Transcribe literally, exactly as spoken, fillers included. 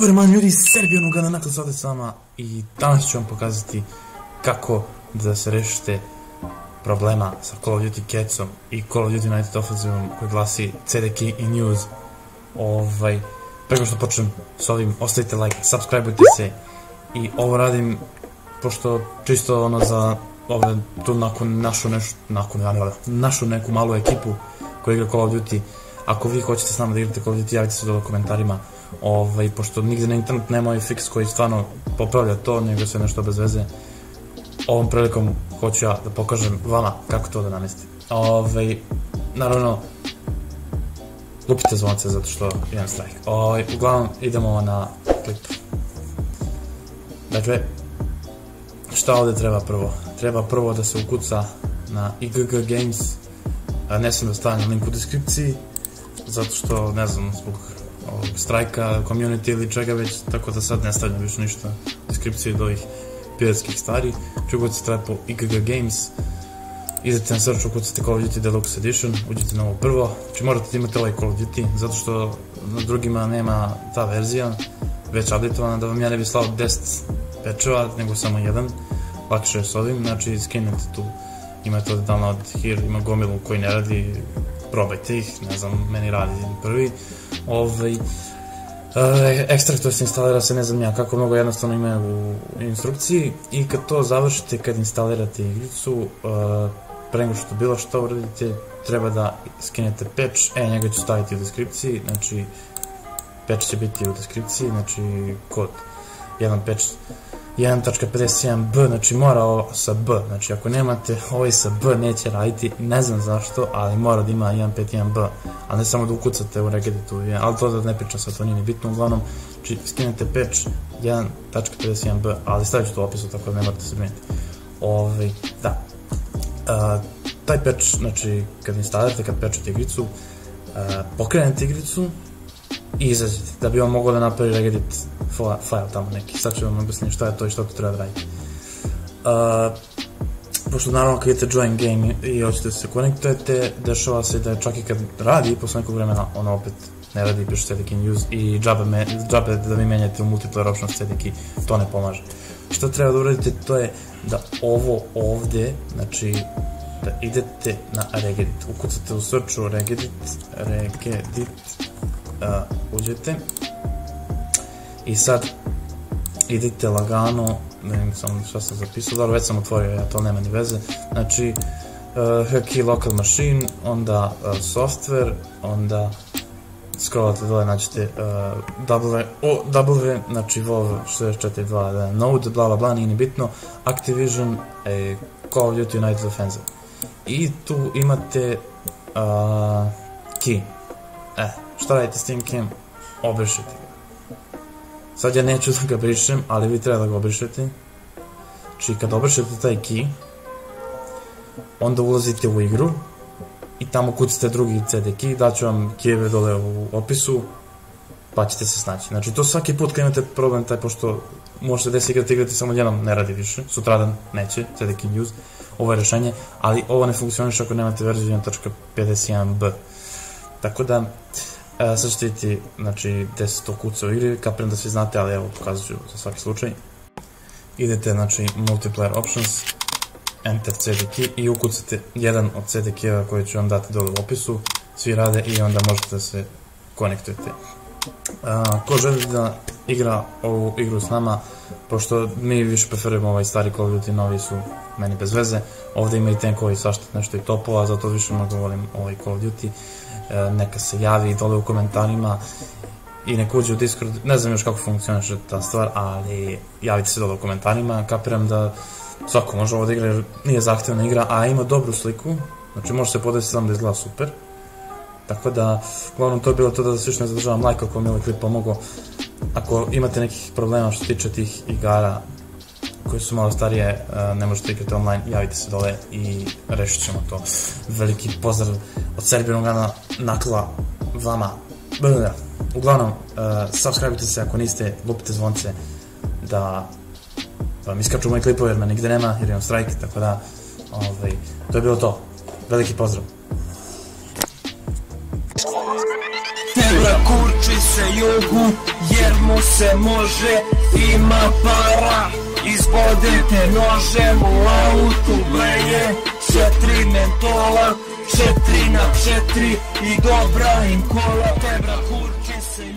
Pozdrav man ljudi iz Srbije, onoga na nakon sada s vama i danas ću vam pokazati kako da se rešite problema sa Call of Duty Catsom i Call of Duty United Offensive koji glasi C D Key i News. Ovaj, preko što počnem s ovim, ostavite like, subscribeujte se i ovo radim pošto čisto ono za ove, tu nakon našu nešto, nakon našu neku malu ekipu koja igra Call of Duty. Ako vi hoćete s nama da igrate Call of Duty, javite se dole u komentarima, ovaj, pošto nigde na internet nema ovaj fix koji stvarno popravlja to, nego sve nešto bez veze. Ovom prilikom hoću ja da pokažem vama kako to da namestite. Ovaj, naravno, lupite zvonce zato što imam strajk. Ovaj, uglavnom, idemo na klip. Dakle, šta ovde treba prvo? Treba prvo da se ukuca na I G G Games, ne sam da stavim link u deskripciji, zato što, ne znam, zbog strajka, community ili čega već, tako da sad ne stavljam više ništa u deskripciji do ovih piratskih stvari. Ukucate treba po I G G Games, idete na search, ukucate Call of Duty Deluxe Edition, uđete na ovo prvo, znači morate da imate ovaj Call of Duty, zato što na drugima nema ta verzija, već updateovana, da vam ja ne bi slao deset patcheva, nego samo jedan, lakše je s ovim, znači skinete tu, imate ovde download here, ima gomilu koji ne radi, probajte ih, ne znam, meni radi prvi. Ovaj, ekstrakt to se instalira se, ne znam ja kako mnogo jednostavno ima u instrukciji, i kad to završite, kad instalirate igricu, pre nego što bilo što uradite, treba da skinete patch, e, njega ću staviti u deskripciji, znači patch će biti u deskripciji, znači kod jedan patch jedan tačka pedeset jedan b, znači mora ovo sa B, znači ako nemate ovaj sa B neće raditi, ne znam zašto, ali mora da ima jedan pet jedan b, a ne samo da ukucate u Regeditu, ali to da ne pričam sad, to nije ni bitno, uglavnom, znači skinete patch jedan tačka pedeset jedan b, ali stavit ću to u opisu, tako da ne morate se briniti. Ovaj, da, taj patch, znači kad instalirate, kad patchujete igricu, pokrenete igricu i izađete, da bi vam mogao da napravi Regedit file tamo neki. Sad ću vam objasniti šta je to i šta to treba da raditi. Pošto naravno kad idete join game i hoćete da se konektujete, dešava se da čak i kad radi, posle nekog vremena ono opet ne radi, piše C D Key News i džabe da vi menjate u multiplayer options C D Key, to ne pomaže. Šta treba da uradite, to je da ovo ovde, znači da idete na Regedit, ukucate u searchu Regedit, Regedit, uđete i sad idete lagano, ne vidim samo šta sam zapisao, dobro već sam otvorio, ja to nema ni veze, znači key local machine, onda software, onda scrollate dole, naćete W, znači WoW šezdeset četiri dva node, bla bla bla, nije ni bitno, Activision, Call of Duty United Offensive, i tu imate key. E, šta radite s tim keyem? Obrišete ga. Sad ja neću da ga brišem, ali vi treba da ga obrišete. Znači kad obrišete taj key, onda ulazite u igru i tamo kucate drugi C D key, daću vam keyeve dole u opisu, pa ćete se snaći. Znači to svaki put kad imate problem taj, pošto možete da se igrate, igrati samo jednom, ne radi više, sutradan neće, C D Key News, ovo je rešenje, ali ovo ne funkcioniše ako nemate verziju jedan tačka pedeset jedan b. Tako da, sad ćete vidjeti, znači, gde se to kuca u igri, kapiram da svi znate, ali evo, pokazat ću za svaki slučaj. Idete, znači, multiplayer options, enter C D Key i ukucate jedan od C D Key-eva koje ću vam dati dole u opisu, svi rade i onda možete da se konektujete. Ko želi da igra ovu igru s nama, pošto mi više preferujemo ovaj stari Call of Duty, novi su meni bez veze, ovde ima i tenkovi, svašta nešto i topova, zato više mnogo volim ovaj Call of Duty, neka se javi dole u komentarima i neka uđe u Discord, ne znam još kako funkcioniše ta stvar, ali javite se dole u komentarima, kapiram da svako može ovo da igra jer nije zahtevna igra, a ima dobru sliku, znači može se podesiti samo da izgleda super. Tako da, uglavnom to je bilo to, da se više ne zadržavam, like ako mi ovaj klip pomogao. Ako imate nekih problema što se tiče tih igara koje su malo starije, ne možete igrati online, javite se dole i rešit ćemo to. Veliki pozdrav od Srbije, nakla vama. Uglavnom, subscribe-ujte se ako niste, lupite zvonce da vam iskaču moji klipove jer me nigde nema, jer imam strajk, tako da, to je bilo to. Veliki pozdrav. Tebra kurču Kurči se jugu jer mu se može, ima para, izbodete nožem u autu bleje. Četiri mentola, četiri na četiri i dobra im kola. Tebra kurči se